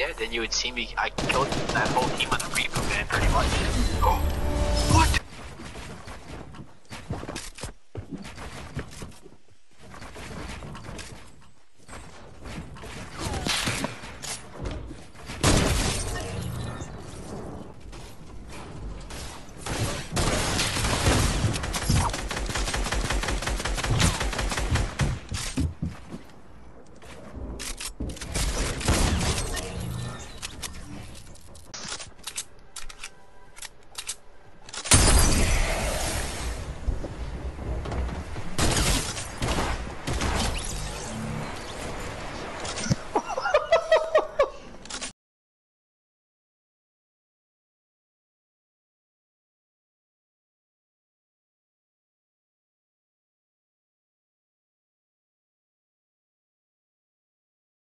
Yeah, then you would see me. I killed that whole team with a Reaper, man, pretty much. Oh, what?